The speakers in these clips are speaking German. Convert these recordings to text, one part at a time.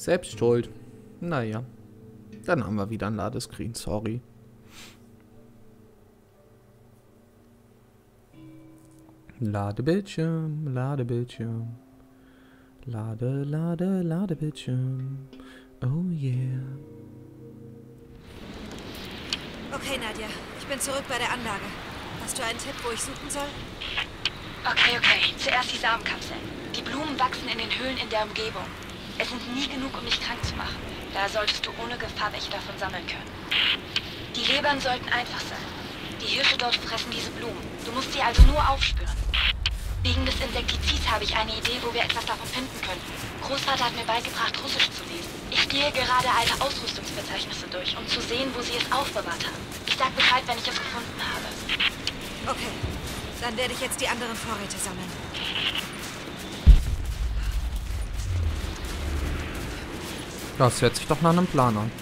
Selbst schuld. Naja. Dann haben wir wieder ein Ladescreen, sorry. Ladebildschirm, Ladebildschirm. Ladebildschirm. Oh yeah. Okay, Nadja. Ich bin zurück bei der Anlage. Hast du einen Tipp, wo ich suchen soll? Okay. Zuerst die Samenkapseln. Die Blumen wachsen in den Höhlen in der Umgebung. Es sind nie genug, um dich krank zu machen. Da solltest du ohne Gefahr welche davon sammeln können. Die Lebern sollten einfach sein. Die Hirsche dort fressen diese Blumen. Du musst sie also nur aufspüren. Wegen des Insektizids habe ich eine Idee, wo wir etwas davon finden könnten. Großvater hat mir beigebracht, Russisch zu lesen. Ich gehe gerade alte Ausrüstungsverzeichnisse durch, um zu sehen, wo sie es aufbewahrt haben. Ich sag Bescheid, wenn ich es gefunden habe. Okay. Dann werde ich jetzt die anderen Vorräte sammeln. Das hört sich doch nach einem Plan an.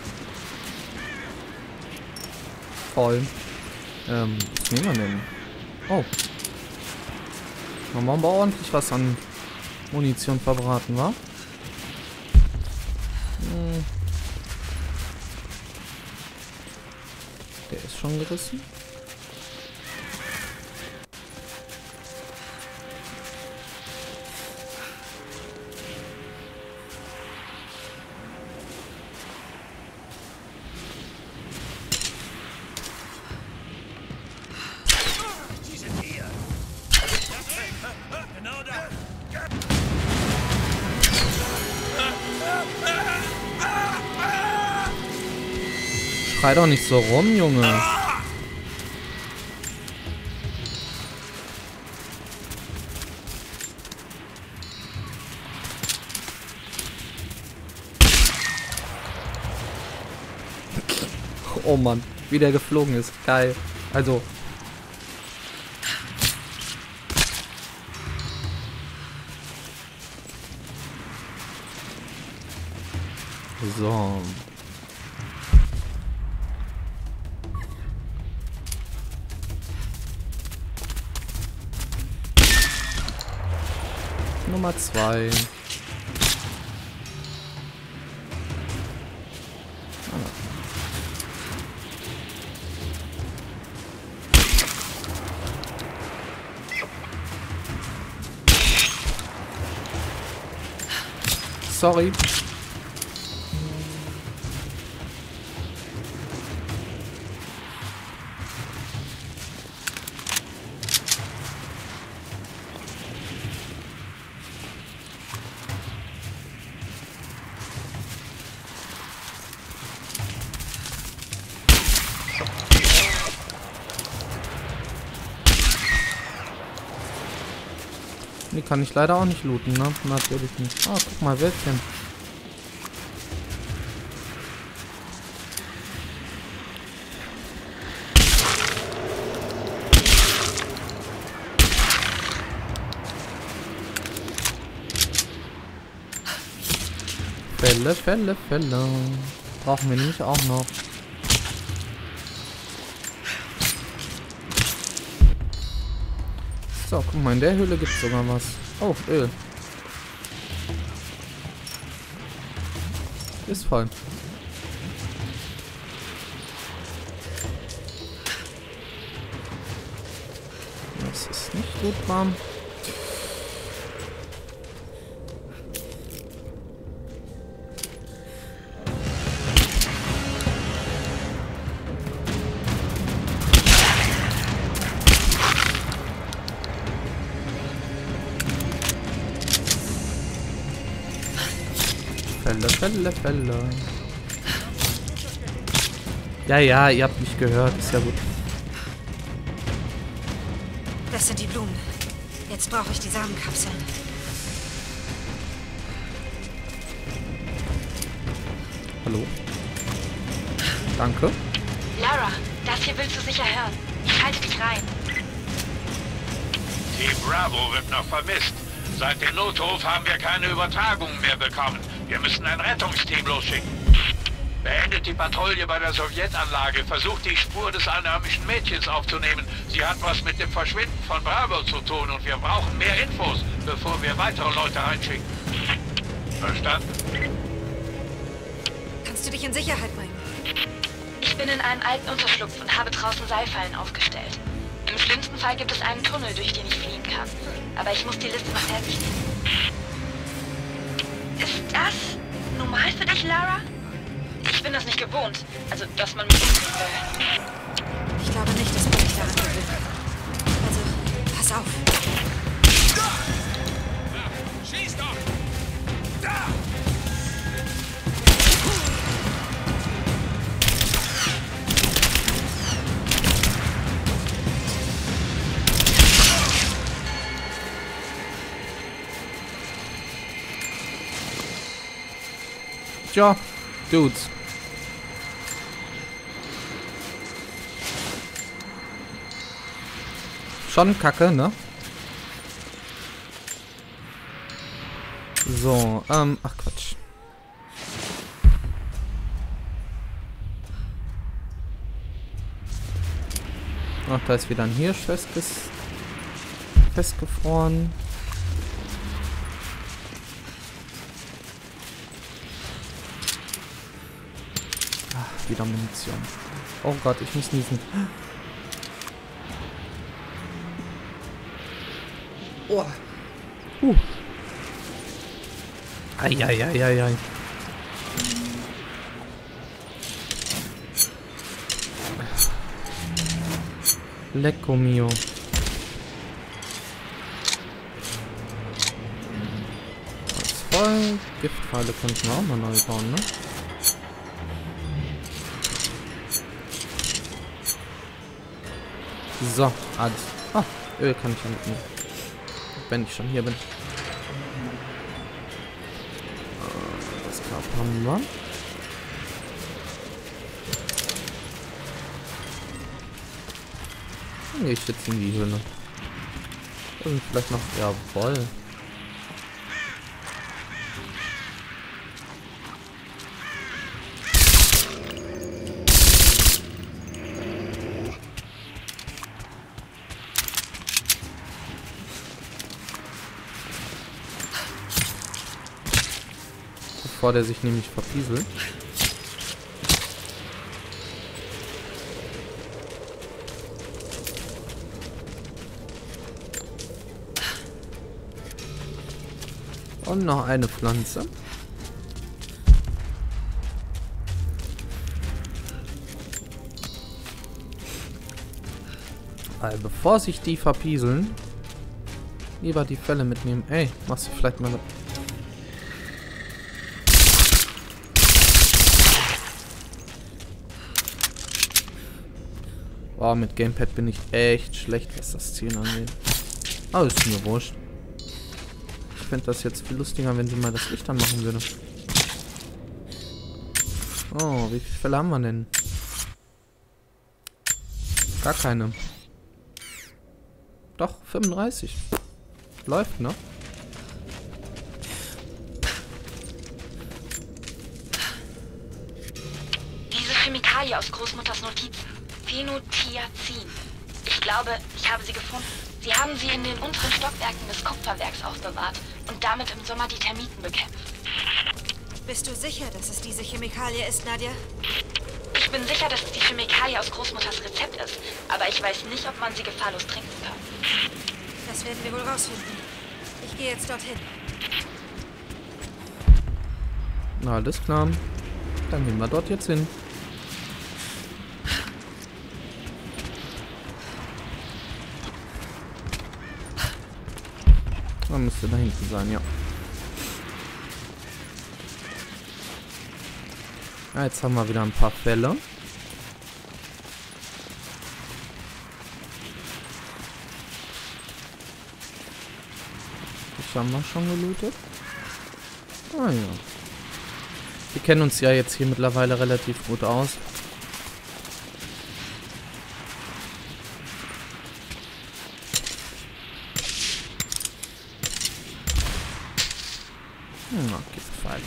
Voll. Was nehmen wir denn? Oh. Dann machen wir ordentlich was an Munition verbraten, wa? Der ist schon gerissen. Schrei doch nicht so rum, Junge. Oh Mann, wie der geflogen ist. Geil. Also. So. Nummer 2. Sorry. Die kann ich leider auch nicht looten, ne? Natürlich nicht. Ah, guck mal, Wäldchen. Fälle. Brauchen wir nämlich auch noch. So, guck mal, in der Höhle gibt es sogar was. Oh, Öl. Ist voll. Das ist nicht gut warm. Fälle. Ja, ihr habt mich gehört. Ist ja gut. Das sind die Blumen. Jetzt brauche ich die Samenkapseln. Hallo? Danke. Lara, das hier willst du sicher hören. Ich halte dich rein. Team Bravo wird noch vermisst. Seit dem Notruf haben wir keine Übertragungen mehr bekommen. Wir müssen ein Rettungsteam losschicken. Beendet die Patrouille bei der Sowjetanlage. Versucht die Spur des einheimischen Mädchens aufzunehmen. Sie hat was mit dem Verschwinden von Bravo zu tun und wir brauchen mehr Infos, bevor wir weitere Leute einschicken. Verstanden? du dich in Sicherheit bringen? Ich bin in einem alten Unterschlupf und habe draußen Seilfallen aufgestellt. Im schlimmsten Fall gibt es einen Tunnel, durch den ich fliehen kann. Aber ich muss die Liste noch fertig nehmen. Ist das normal für dich, Lara? Ich bin das nicht gewohnt. Also, dass man mich umbringen will. Ich glaube nicht, dass man mich daran gewöhnt. Also, pass auf. Schieß doch! Da! Tja, Dudes. Schon kacke, ne? So, ach Quatsch. Ach, da ist wieder ein Hirsch festgefroren. Ach, wieder Munition. Oh Gott, ich muss niesen. Oh. Eieieiei. Lecco mio. Das ist voll. Giftpfeile könnten wir auch mal neu bauen, ne? So, alles. Ah, Öl kann ich ja mitnehmen. Wenn ich schon hier bin. Das Grab haben wir. Dann gehe ich jetzt in die Höhle. Da sind vielleicht noch... Jawohl. Bevor der sich nämlich verpieselt. Und noch eine Pflanze. Weil bevor sich die verpieseln, lieber die Fälle mitnehmen. Ey, machst du vielleicht mal... Oh, mit Gamepad bin ich echt schlecht, was das Zielen angeht. Aber ist mir wurscht. Ich fände das jetzt viel lustiger, wenn sie mal das Licht anmachen würde. Oh, wie viele Fälle haben wir denn? Gar keine. Doch, 35. Läuft, ne? Diese Chemikalie aus Großmutters Notizen. Phenothiazin. Ich glaube, ich habe sie gefunden. Sie haben sie in den unteren Stockwerken des Kupferwerks aufbewahrt und damit im Sommer die Termiten bekämpft. Bist du sicher, dass es diese Chemikalie ist, Nadia? Ich bin sicher, dass es die Chemikalie aus Großmutters Rezept ist, aber ich weiß nicht, ob man sie gefahrlos trinken kann. Das werden wir wohl rausfinden. Ich gehe jetzt dorthin. Na, alles klar. Dann gehen wir dort jetzt hin. Müsste da hinten sein, ja. Jetzt haben wir wieder ein paar Fälle. Das haben wir schon gelootet. Ah ja. Wir kennen uns ja jetzt hier mittlerweile relativ gut aus. Giftpfeil.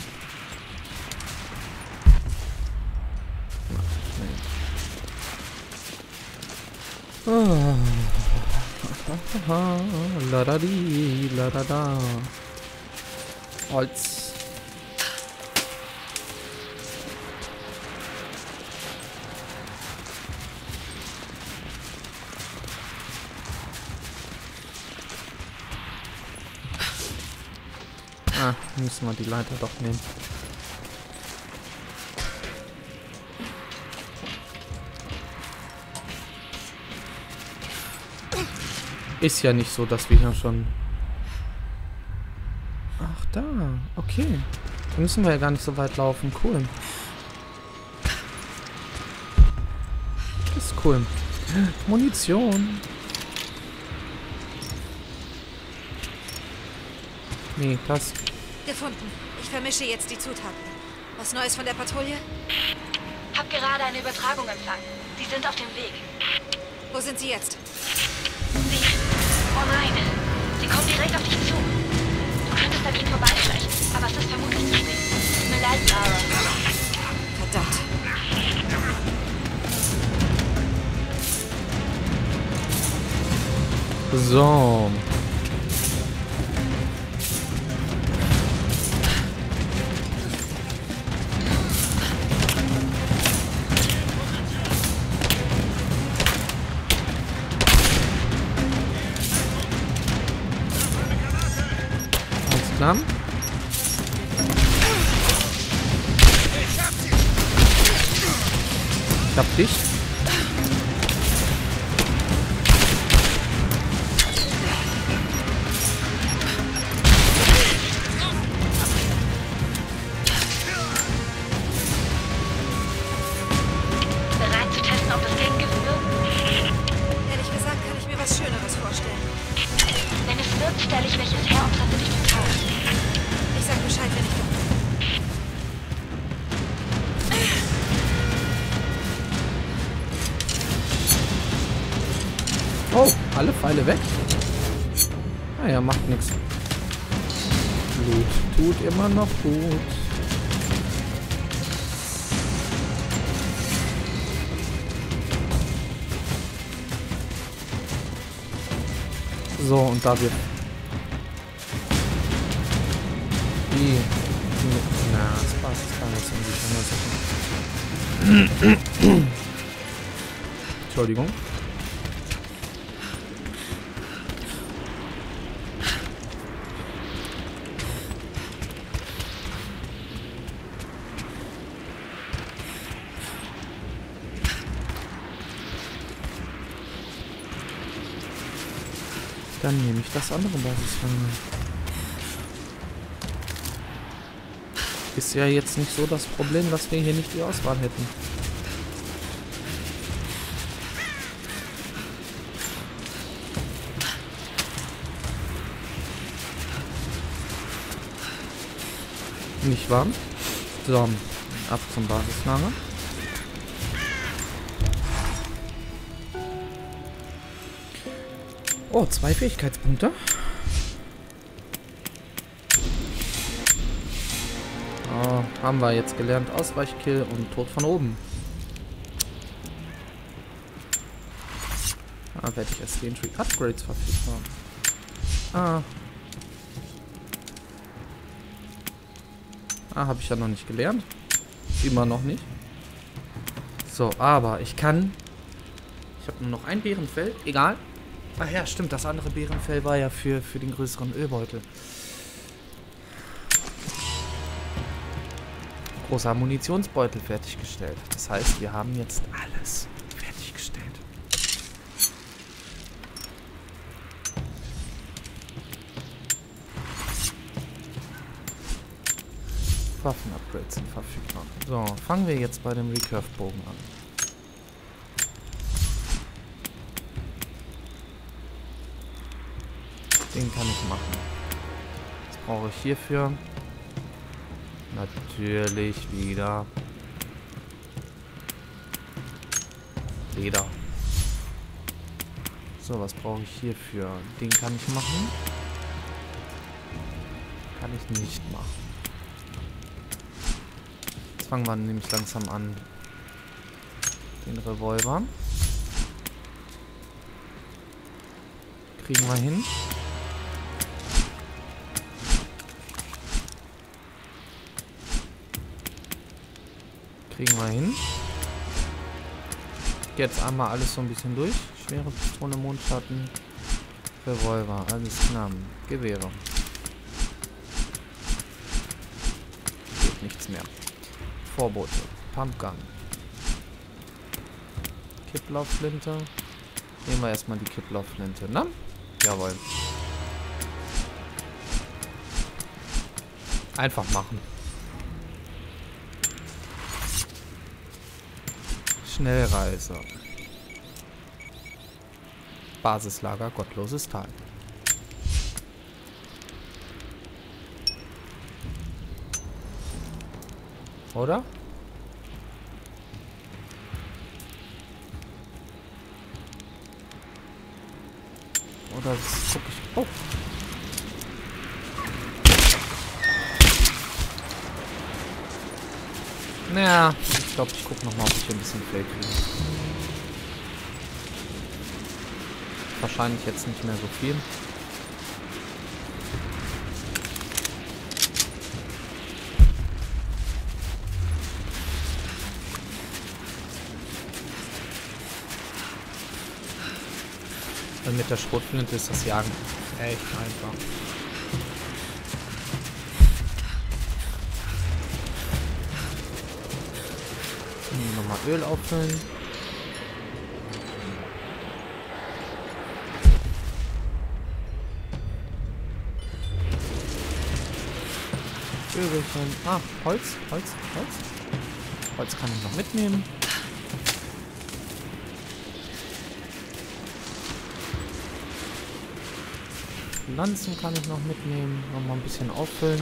La da di, la da da. Holz. Ah, müssen wir die Leiter doch nehmen. Ist ja nicht so, dass wir hier schon... Ach, da. Okay. Da müssen wir ja gar nicht so weit laufen. Cool. Das ist cool. Munition. Nee, das... Gefunden. Ich vermische jetzt die Zutaten. Was Neues von der Patrouille? Hab gerade eine Übertragung empfangen. Sie sind auf dem Weg. Wo sind sie jetzt? Sie... Oh nein. Sie kommen direkt auf dich zu. Du könntest dagegen vorbeischleichen, aber es ist vermutlich zu spät. Tut mir leid, Lara. Verdammt. So. Alles klar. Ich hab dich. Bereit zu testen, ob es Gegengift wirkt? Ehrlich gesagt kann ich mir was Schöneres vorstellen. Wenn es wirkt, stelle ich welches her und treffe dich total. Ich sag Bescheid, wenn ich bin. Oh, alle Pfeile weg. Naja, macht nichts. Blut tut immer noch gut. So, und da wird die... Na, das passt. Das kann jetzt irgendwie Entschuldigung. Dann nehme ich das andere Basisfang. Ist ja jetzt nicht so das Problem, dass wir hier nicht die Auswahl hätten. Nicht wahr? So, ab zum Basislager. Oh, 2 Fähigkeitspunkte. Oh, haben wir jetzt gelernt. Ausweichkill und Tod von oben. Ah, werde ich erst den Tree Upgrades verfügbar. Habe ich ja noch nicht gelernt. Immer noch nicht. So, aber ich kann... Ich habe nur noch ein Bärenfell. Egal. Ach ja, stimmt. Das andere Bärenfell war ja für den größeren Ölbeutel. Großer Munitionsbeutel fertiggestellt. Das heißt, wir haben jetzt alles fertiggestellt. Waffen-Upgrades sind verfügbar. So, fangen wir jetzt bei dem Recurve-Bogen an. Den kann ich machen. Was brauche ich hierfür? Natürlich wieder Leder. So, was brauche ich hierfür? Den kann ich machen. Kann ich nicht machen. Jetzt fangen wir nämlich langsam an. Den Revolver. Kriegen wir hin. Kriegen wir hin. Jetzt einmal alles so ein bisschen durch. Schwere Pistole, Mondschatten, Revolver, alles klar. Gewehre. auch nichts mehr. Vorbote. Pumpgun. Kipplaufflinte. Nehmen wir erstmal die Kipplaufflinte, ne? Jawohl. Einfach machen. Schnellreise. Basislager Gottloses Tal. Oder? Oder das guck ich. Oh. Naja, ich glaube, ich gucke nochmal, ob ich hier ein bisschen Feld kriege. Wahrscheinlich jetzt nicht mehr so viel. Und mit der Schrotflinte ist das Jagen echt einfach. Nochmal Öl auffüllen. Vögelchen. Ah, Holz. Holz kann ich noch mitnehmen. Pflanzen kann ich noch mitnehmen. Nochmal ein bisschen auffüllen.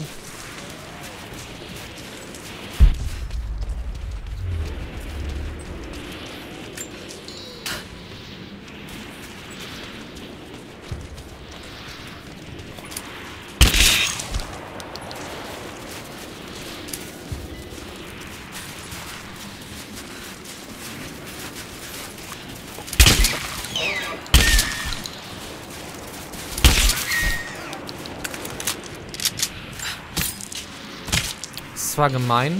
Das war gemein.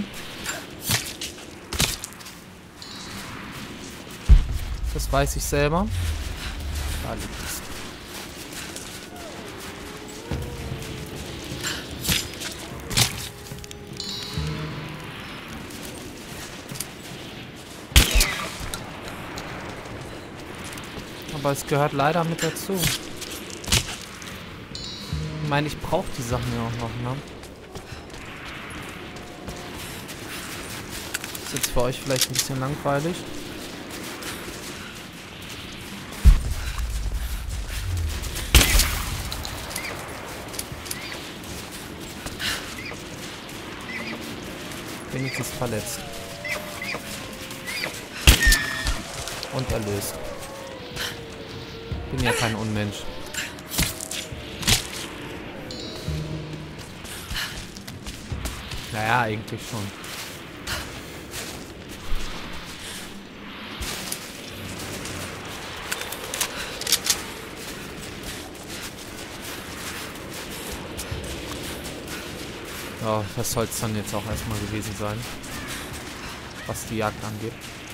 Das weiß ich selber. Da liegt es. Aber es gehört leider mit dazu. Ich meine, ich brauche die Sachen ja auch noch, ne? Ist jetzt für euch vielleicht ein bisschen langweilig. Wenigstens verletzt. Und erlöst. Bin ja kein Unmensch. Naja, eigentlich schon. Ja, das soll es dann jetzt auch erstmal gewesen sein, was die Jagd angeht.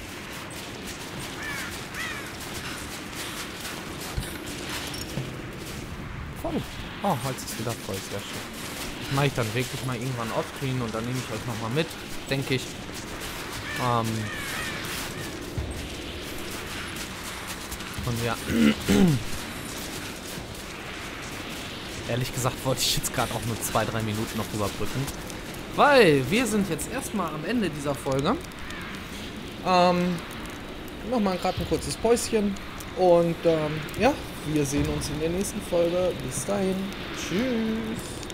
Voll. Oh, Holz ist wieder voll, sehr schön. Das mache ich dann wirklich mal irgendwann offscreen und dann nehme ich euch nochmal mit, denke ich. Und ja. Ehrlich gesagt wollte ich jetzt gerade auch nur 2-3 Minuten noch überbrücken. Weil wir sind jetzt erstmal am Ende dieser Folge. Nochmal gerade ein kurzes Päuschen. Und ja, wir sehen uns in der nächsten Folge. Bis dahin. Tschüss.